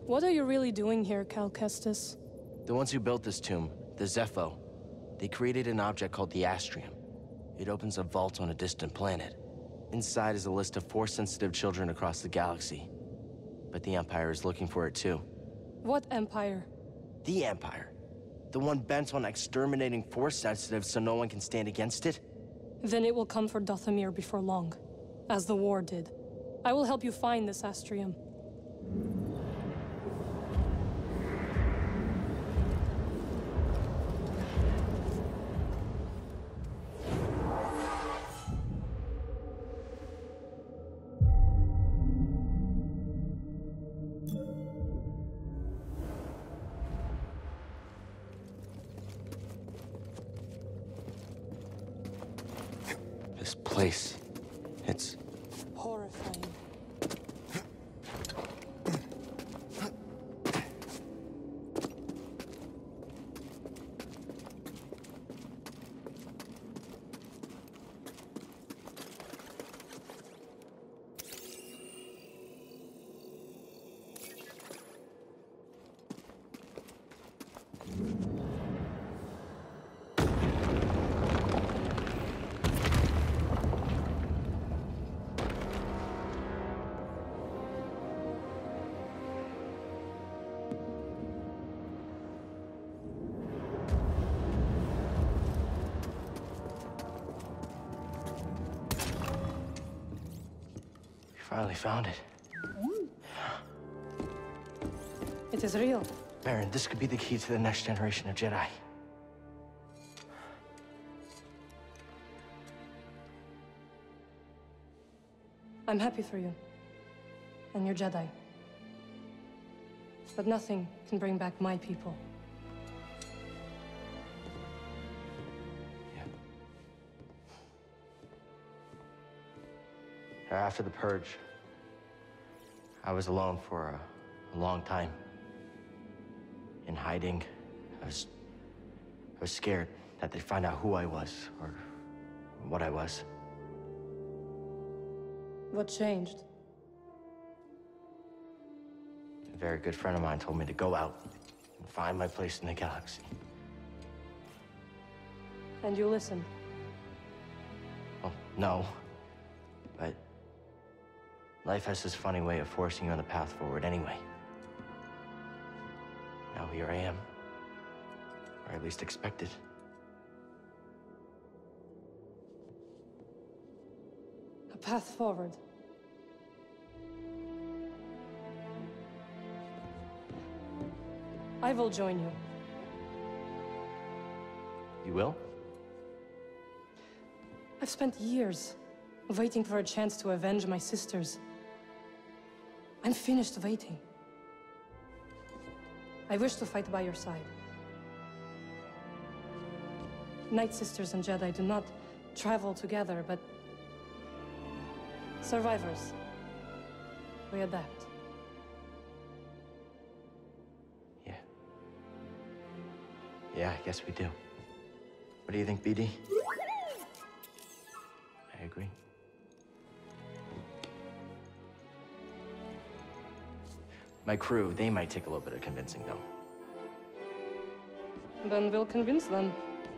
What are you really doing here, Cal Kestis? The ones who built this tomb, the Zepho, they created an object called the Astrium. It opens a vault on a distant planet. Inside is a list of Force-sensitive children across the galaxy. But the Empire is looking for it too. What Empire? The Empire. The one bent on exterminating Force-sensitive so no one can stand against it? Then it will come for Dathomir before long, as the war did. I will help you find this Astrium. This place, it's Horrifying. Finally found it. It is real. Baron, this could be the key to the next generation of Jedi. I'm happy for you. And your Jedi. But nothing can bring back my people. After the Purge, I was alone for a long time. In hiding, I was scared that they'd find out who I was, or what I was. What changed? A very good friend of mine told me to go out and find my place in the galaxy. And you listened? Well, no. But life has this funny way of forcing you on the path forward anyway. Now here I am. Or at least expected. A path forward. I will join you. You will? I've spent years waiting for a chance to avenge my sisters. I'm finished waiting. I wish to fight by your side. Night Sisters and Jedi do not travel together, but survivors. We adapt. Yeah. Yeah, I guess we do. What do you think, BD? I agree. My crew, they might take a little bit of convincing, though. Then we'll convince them.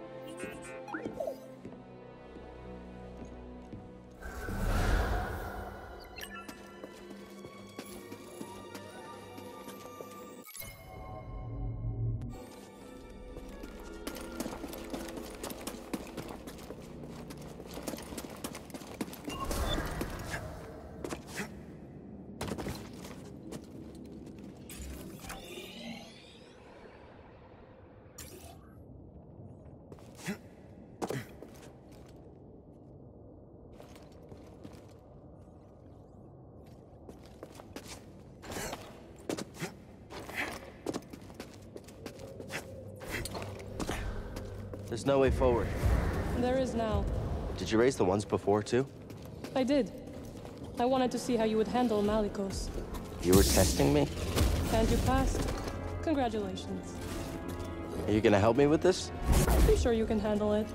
There's no way forward. There is now. Did you raise the ones before, too? I did. I wanted to see how you would handle Malicos. You were testing me? And you passed. Congratulations. Are you gonna help me with this? I'm sure you can handle it.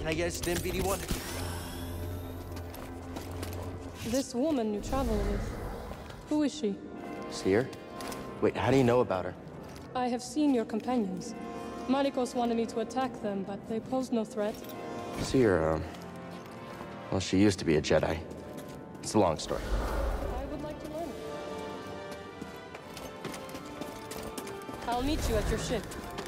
Can I get a stim, BD1? This woman you travel with, who is she? See her? Wait, how do you know about her? I have seen your companions. Malicos wanted me to attack them, but they posed no threat. See her, well, she used to be a Jedi. It's a long story. I would like to learn. I'll meet you at your ship.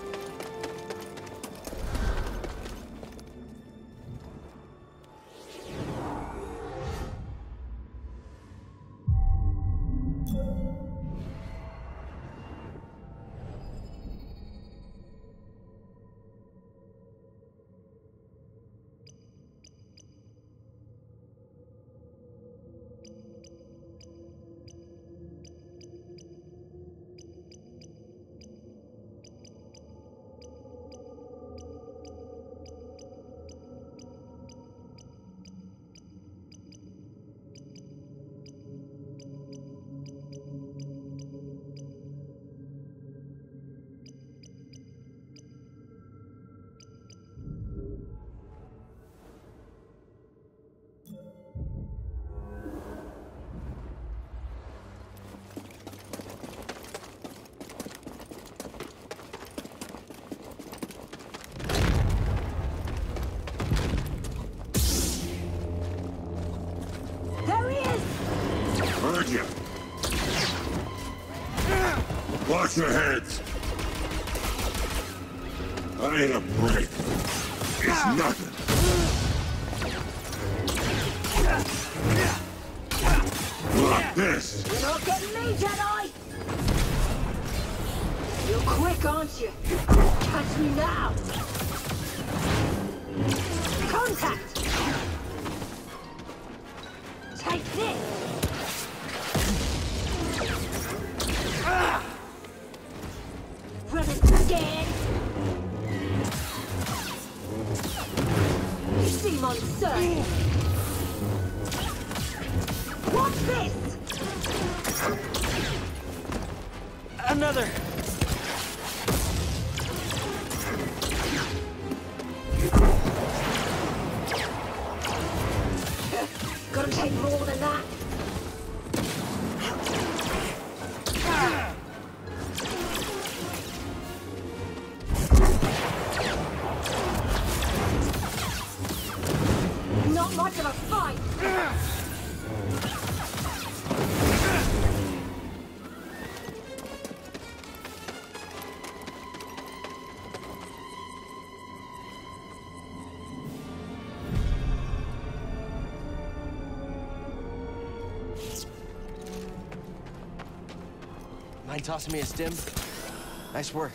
Heard ya. Watch your heads. I ain't a break. It's nothing. Like this. You're not getting me, Jedi! You're quick, aren't you? Catch me now! Contact! Take this! Running scared! You seem uncertain! What's this? Another! Gotta take more than that. Not much of a fight. Mind tossing me a stim? Nice work.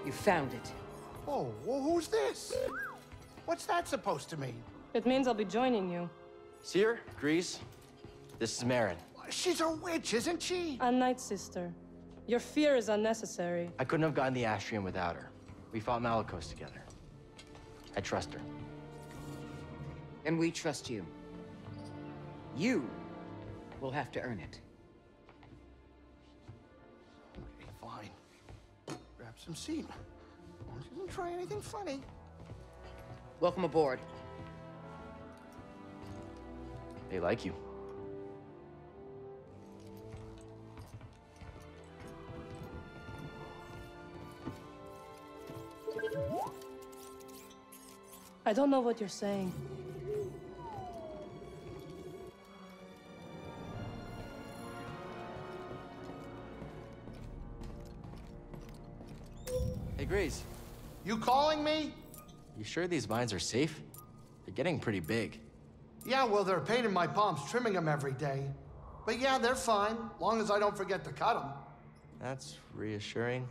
You found it. Oh, well, who's this? What's that supposed to mean? It means I'll be joining you. Seer, Grease, this is Marin. She's a witch, isn't she? A Night Sister. Your fear is unnecessary. I couldn't have gotten the Astrium without her. We fought Malicos together. I trust her. And we trust you. You will have to earn it. Okay, fine. Grab some seat. She didn't try anything funny. Welcome aboard. They like you. I don't know what you're saying. Hey, Grease. You calling me? You sure these vines are safe? They're getting pretty big. Yeah, well, they're a pain in my palms trimming them every day. But yeah, they're fine, long as I don't forget to cut them. That's reassuring.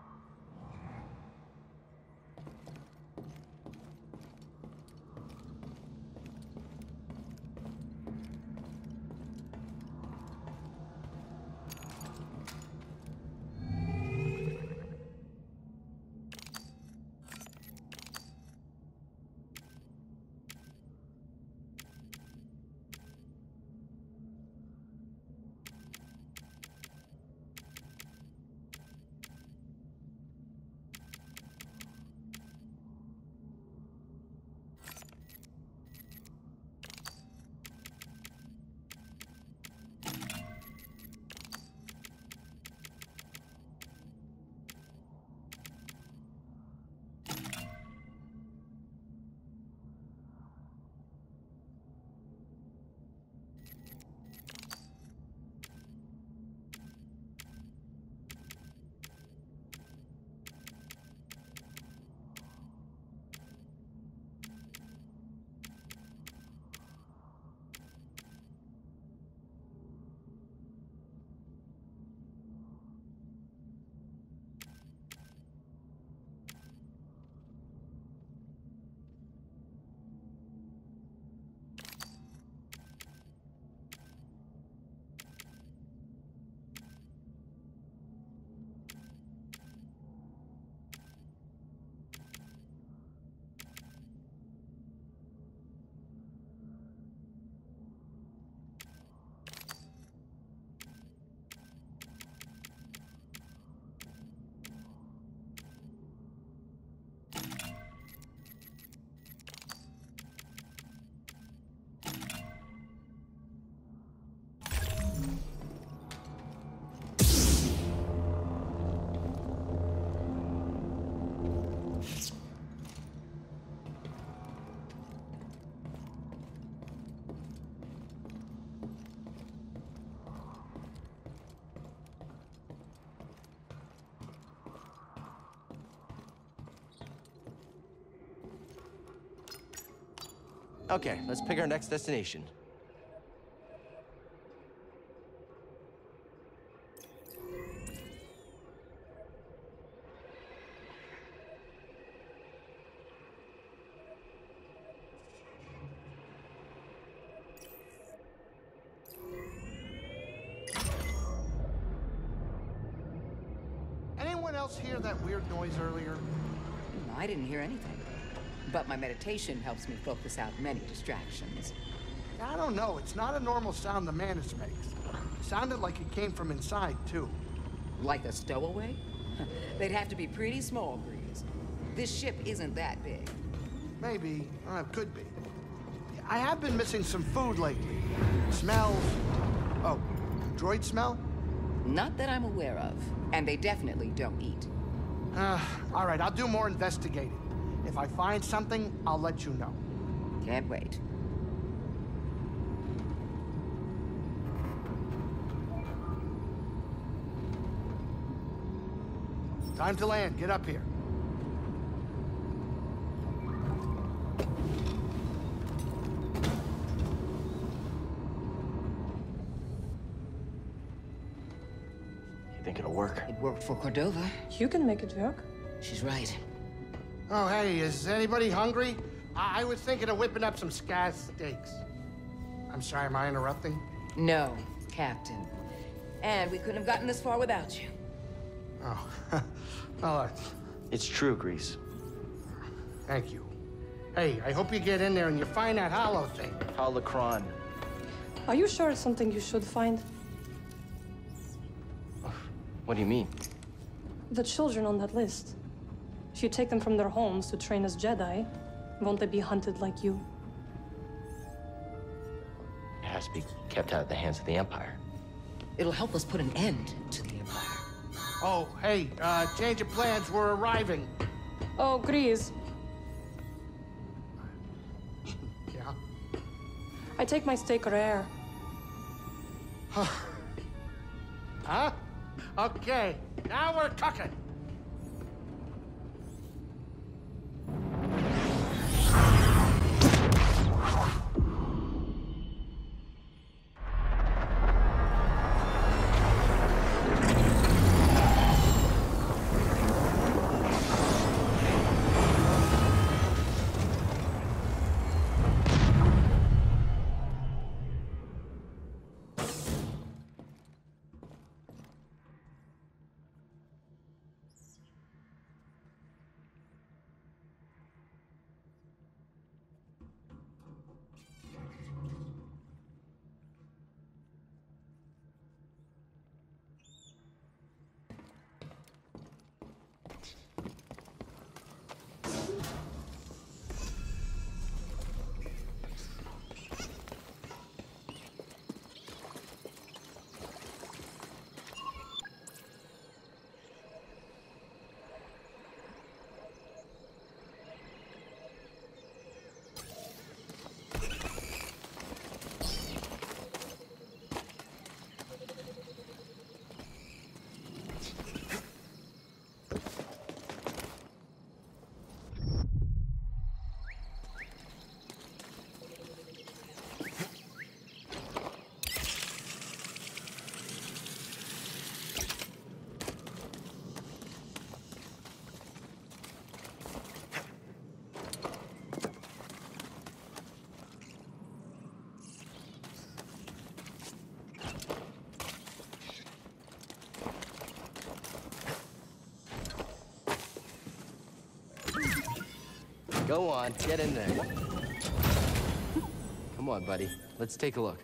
Okay, let's pick our next destination. Anyone else hear that weird noise earlier? I didn't hear anything. But my meditation helps me focus out many distractions. I don't know. It's not a normal sound the Mantis makes. It sounded like it came from inside, too. Like a stowaway? They'd have to be pretty small, Grease. This ship isn't that big. Maybe. It could be. I have been missing some food lately. Smells. Oh, droid smell? Not that I'm aware of. And they definitely don't eat. All right, I'll do more investigating. If I find something, I'll let you know. Can't wait. Time to land. Get up here. You think it'll work? It worked for Cordova. You can make it work. She's right. Oh, hey, is anybody hungry? I was thinking of whipping up some Skaz steaks. I'm sorry, am I interrupting? No, Captain. And we couldn't have gotten this far without you. Oh, well, It's true, Grease. thank you. Hey, I hope you get in there and you find that hollow thing. Holocron. Are you sure it's something you should find? What do you mean? The children on that list. If you take them from their homes to train as Jedi, won't they be hunted like you? It has to be kept out of the hands of the Empire. It'll help us put an end to the Empire. Oh, hey, change of plans, we're arriving. Oh, Grease. Yeah? I take my steak rare. Huh? Okay, now we're cooking. Go on, get in there. Come on, buddy. Let's take a look.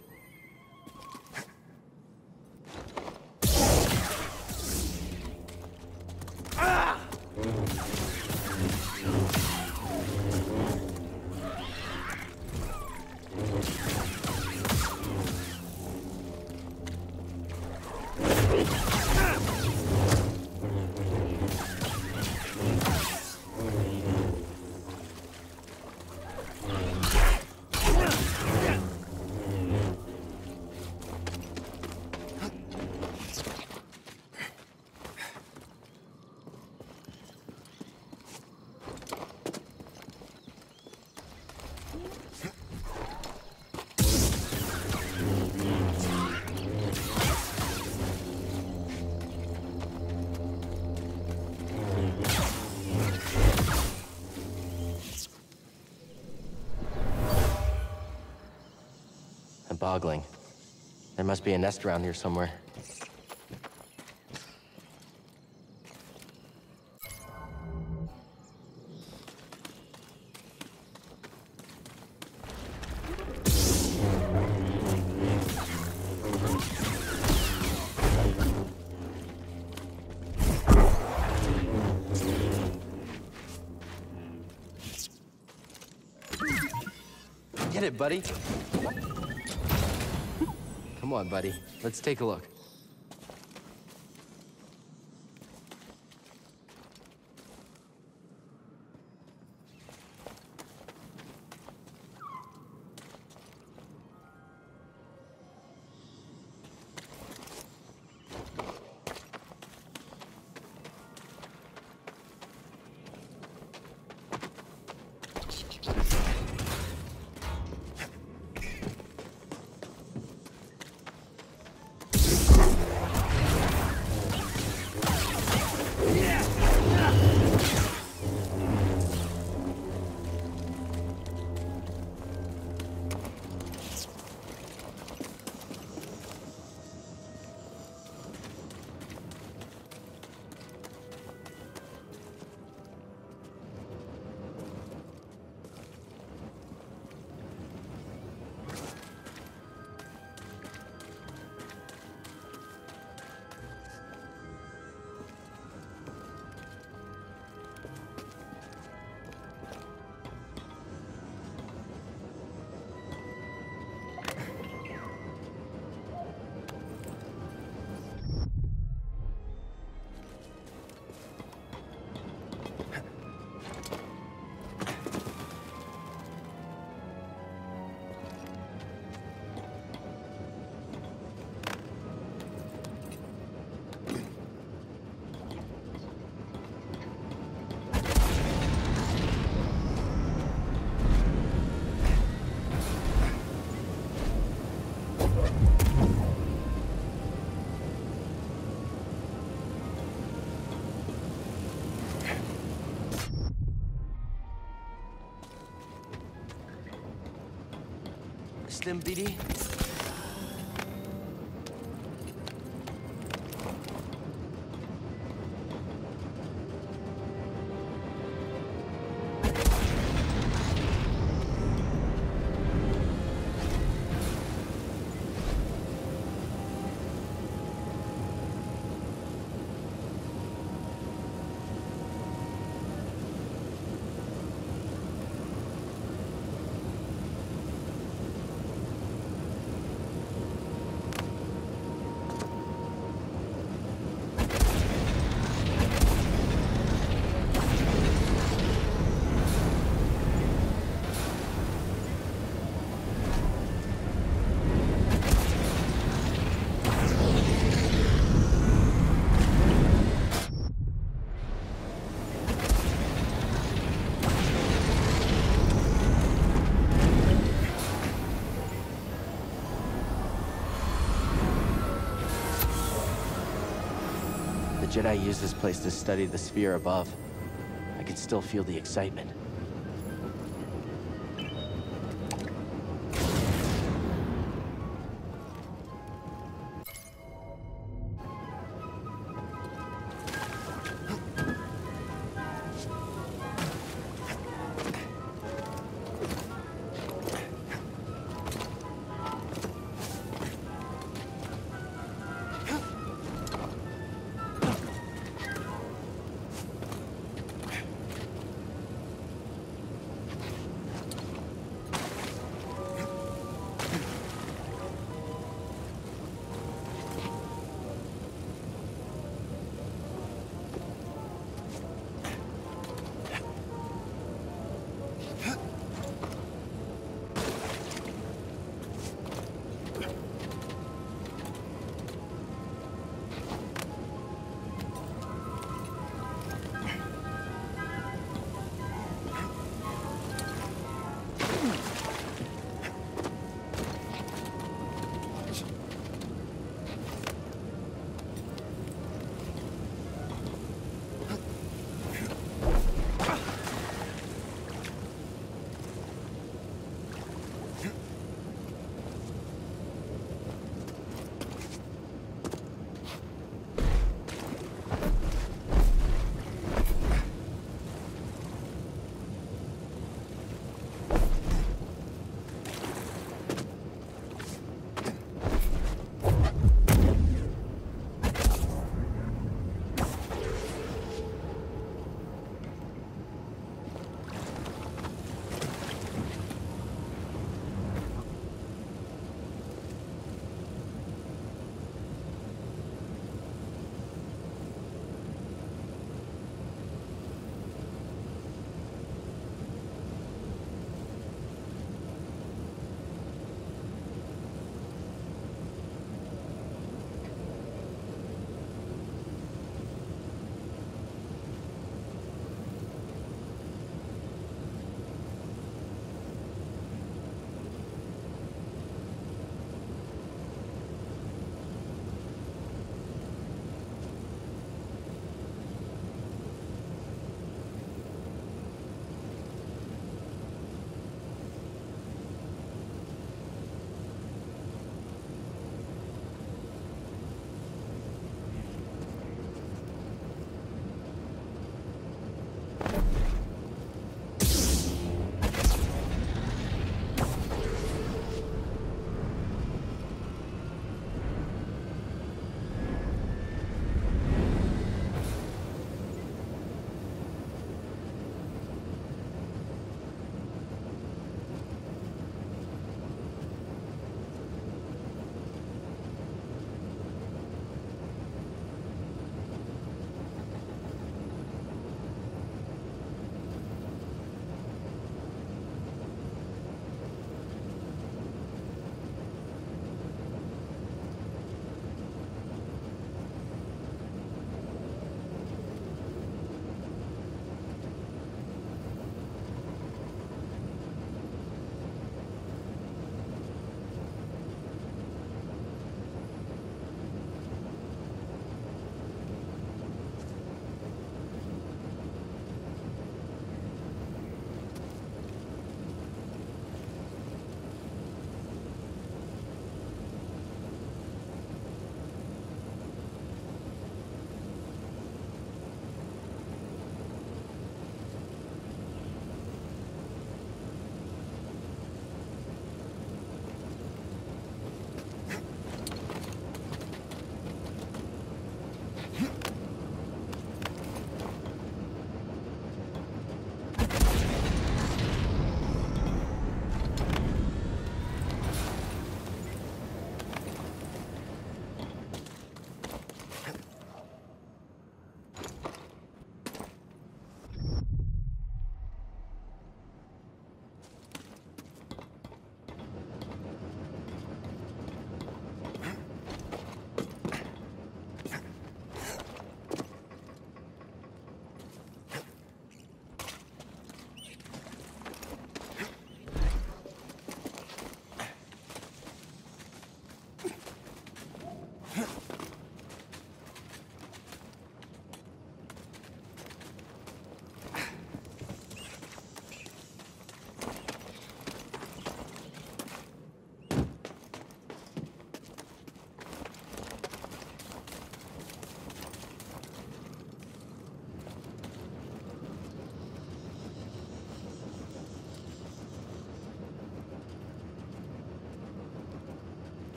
Boggling. There must be a nest around here somewhere. Get it, buddy. Come on, buddy. Let's take a look. trust him, BD? The Jedi used this place to study the sphere above. I could still feel the excitement.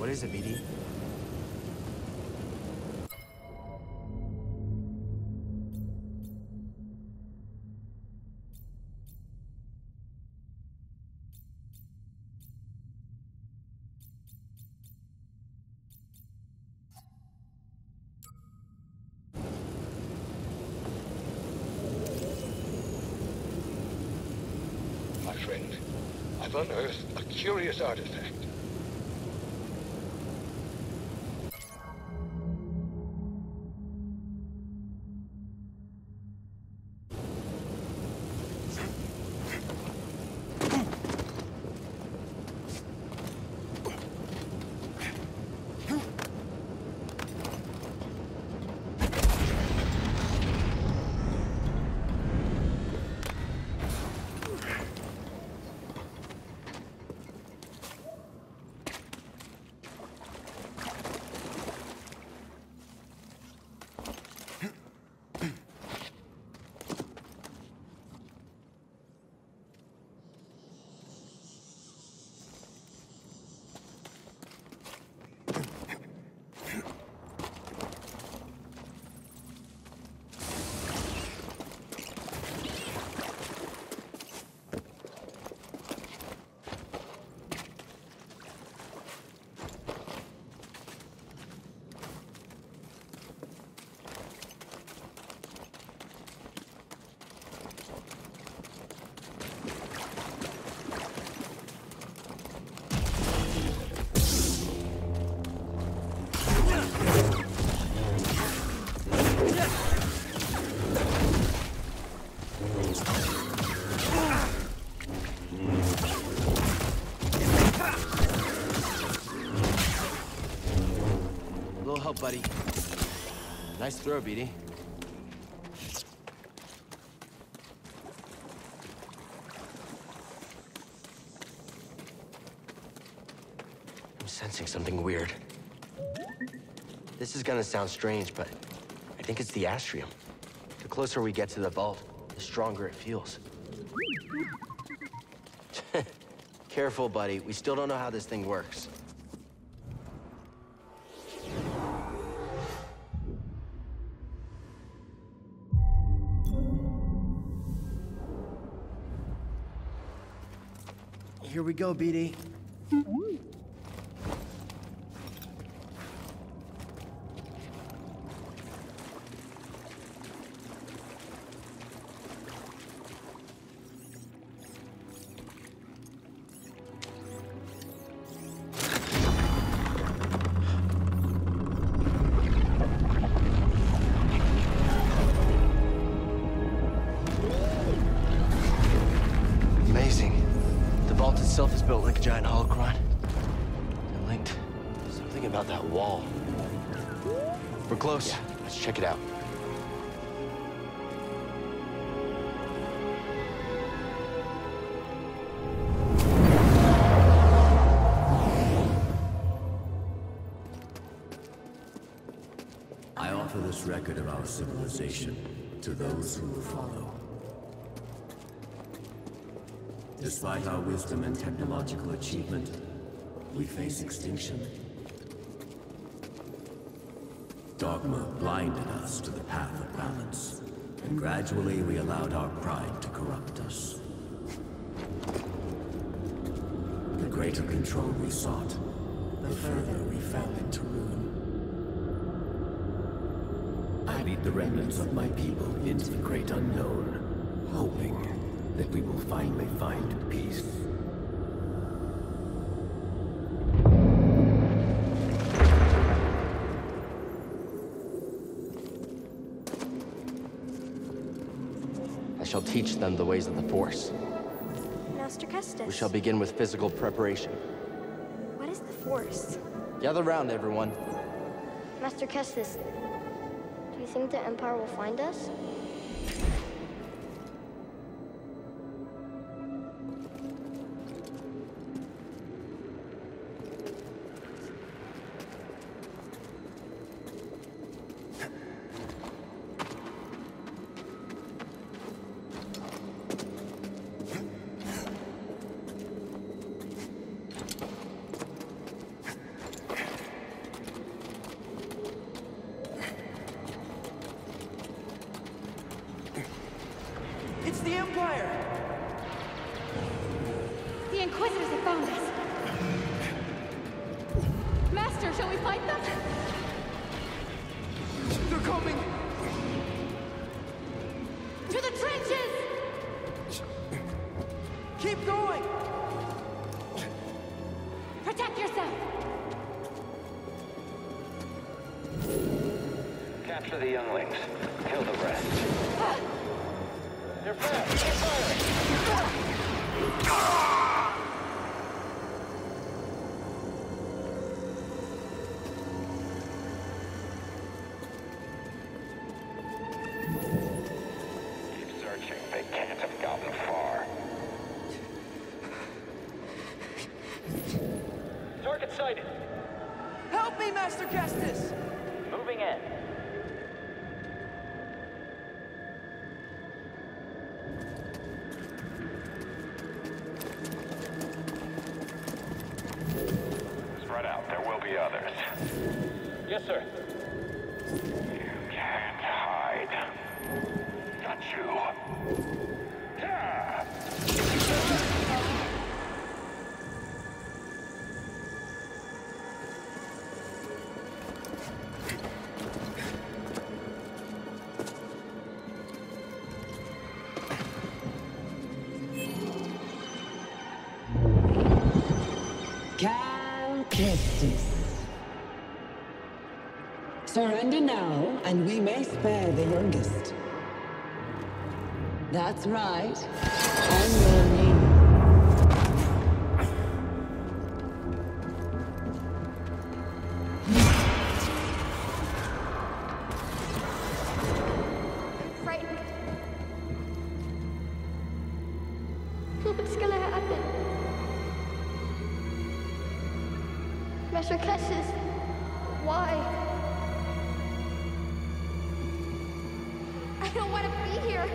What is it, BD? My friend, I've unearthed a curious artifact. Help, buddy. Nice throw, BD. I'm sensing something weird. This is gonna sound strange, but I think it's the astrium. The closer we get to the vault, the stronger it feels. Careful, buddy. We still don't know how this thing works. Here we go, BD. Amazing. The vault itself is built like a giant holocron. They're linked. Something about that wall. We're close. Yeah, let's check it out. I offer this record of our civilization to those who will follow. Despite our wisdom and technological achievement, we face extinction. Dogma blinded us to the path of balance, and gradually we allowed our pride to corrupt us. The greater control we sought, the further we fell into ruin. I lead the remnants of my people into the great unknown, hoping that we will finally find peace. I shall teach them the ways of the Force. Master Kestis. We shall begin with physical preparation. What is the Force? Gather round, everyone. Master Kestis, do you think the Empire will find us? Faster, shall we fight them? They're coming! To the trenches! Keep going! Protect yourself! Capture the younglings. Kill the rest. They're fast. Keep firing. Keep searching. They can't have gotten far. Target sighted. Help me, Master Kestis! Moving in. Spread out. There will be others. Yes, sir. You can't hide. Got you. Yeah. Cal Kestis. Surrender now, and we may spare the youngest. That's right. On your knee. Frightened. What's gonna happen? Master Kestis, why? I don't want to be here.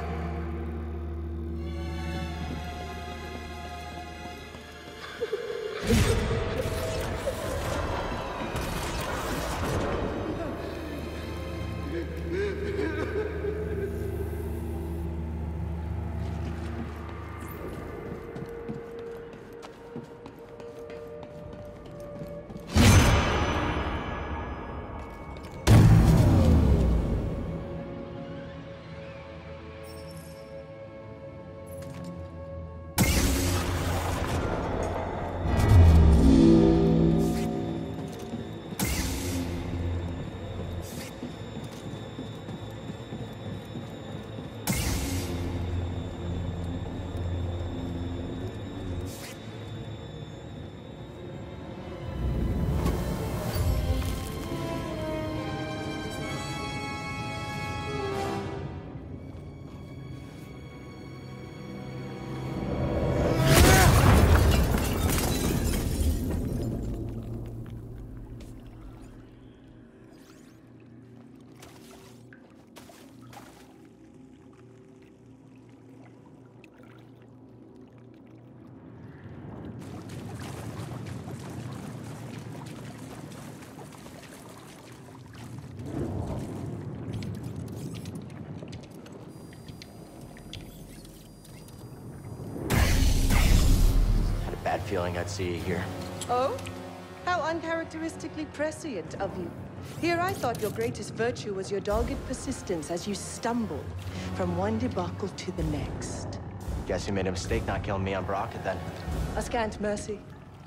Bad feeling I'd see you here. Oh? How uncharacteristically prescient of you. Here I thought your greatest virtue was your dogged persistence as you stumbled from one debacle to the next. Guess you made a mistake not killing me on Brocket then. A scant mercy.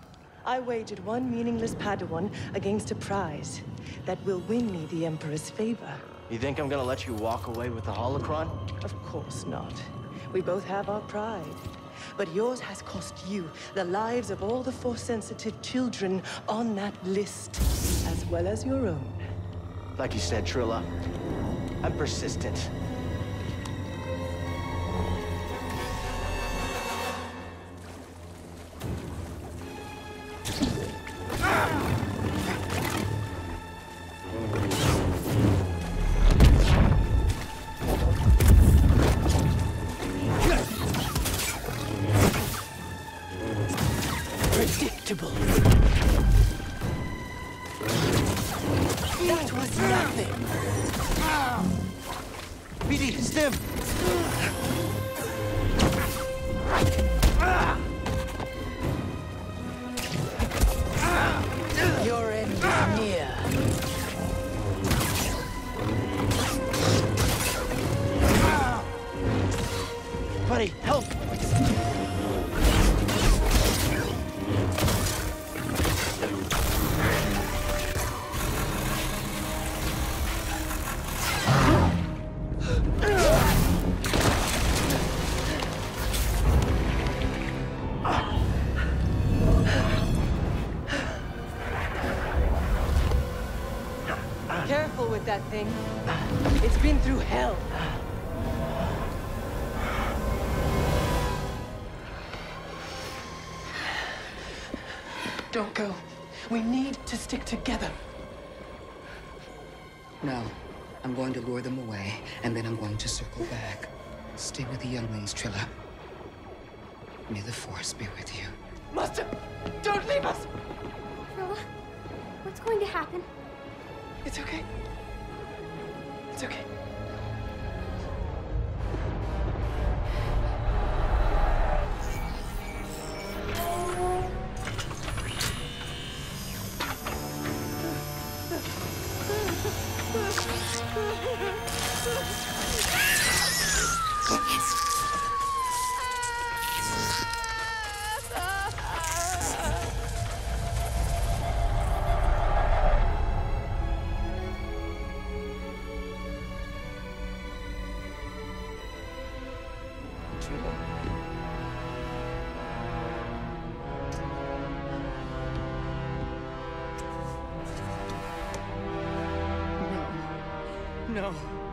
I wagered one meaningless Padawan against a prize that will win me the Emperor's favor. You think I'm gonna let you walk away with the holocron? Of course not. We both have our pride. But yours has cost you the lives of all the Force-sensitive children on that list, as well as your own. Like you said, Trilla, I'm persistent. Predictable. That was nothing. BD, stim! Your end Somebody, help! Careful with that thing. It's been through hell. Don't go. We need to stick together. No. I'm going to lure them away, and then I'm going to circle back. Stay with the younglings, Trilla. May the Force be with you. Master, don't leave us! Trilla, what's going to happen? It's okay. It's okay. No.